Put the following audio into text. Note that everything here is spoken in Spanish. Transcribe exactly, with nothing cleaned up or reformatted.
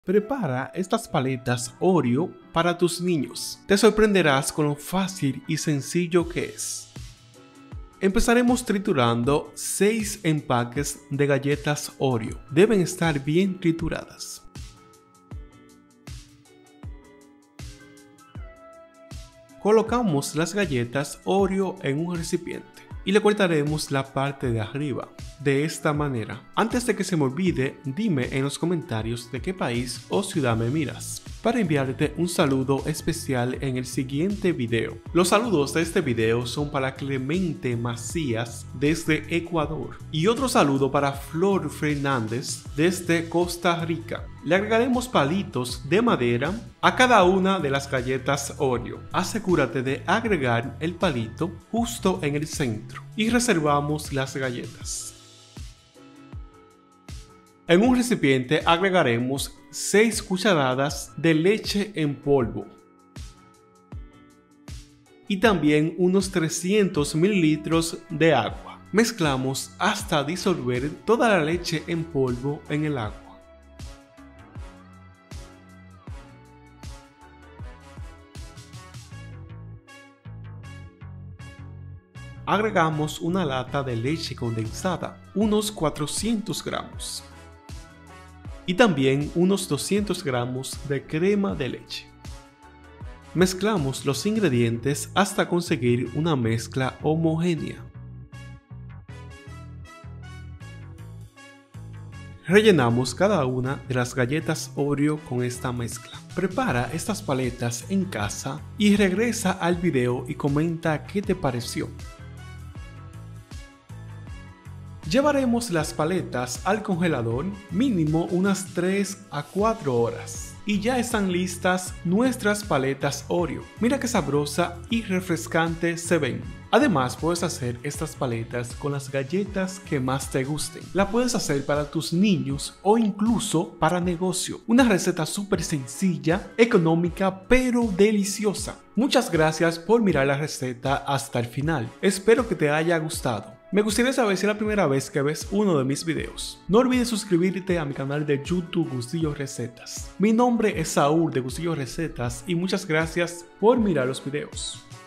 Prepara estas paletas Oreo para tus niños. Te sorprenderás con lo fácil y sencillo que es. Empezaremos triturando seis empaques de galletas Oreo. Deben estar bien trituradas. Colocamos las galletas Oreo en un recipiente y le cortaremos la parte de arriba, de esta manera. Antes de que se me olvide, dime en los comentarios de qué país o ciudad me miras, para enviarte un saludo especial en el siguiente video. Los saludos de este video son para Clemente Macías desde Ecuador y otro saludo para Flor Fernández desde Costa Rica. Le agregaremos palitos de madera a cada una de las galletas Oreo. Asegúrate de agregar el palito justo en el centro y reservamos las galletas. En un recipiente agregaremos seis cucharadas de leche en polvo y también unos trescientos mililitros de agua. Mezclamos hasta disolver toda la leche en polvo en el agua. Agregamos una lata de leche condensada, unos cuatrocientos gramos. Y también unos doscientos gramos de crema de leche. Mezclamos los ingredientes hasta conseguir una mezcla homogénea. Rellenamos cada una de las galletas Oreo con esta mezcla. Prepara estas paletas en casa y regresa al video y comenta qué te pareció. Llevaremos las paletas al congelador mínimo unas tres a cuatro horas. Y ya están listas nuestras paletas Oreo. Mira qué sabrosa y refrescante se ven. Además puedes hacer estas paletas con las galletas que más te gusten. La puedes hacer para tus niños o incluso para negocio. Una receta súper sencilla, económica pero deliciosa. Muchas gracias por mirar la receta hasta el final. Espero que te haya gustado. Me gustaría saber si es la primera vez que ves uno de mis videos. No olvides suscribirte a mi canal de YouTube Gustillo Recetas. Mi nombre es Saúl de Gustillo Recetas y muchas gracias por mirar los videos.